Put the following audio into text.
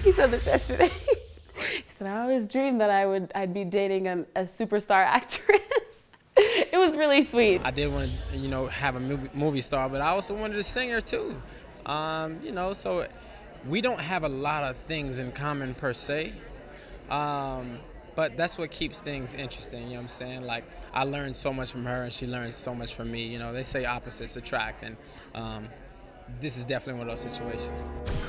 He said this yesterday. He said, I always dreamed that I'd be dating a superstar actress. It was really sweet. I did want to, have a movie star, but I also wanted a singer too. So we don't have a lot of things in common per se. But that's what keeps things interesting, you know what I'm saying? Like, I learned so much from her and she learns so much from me. They say opposites attract, and this is definitely one of those situations.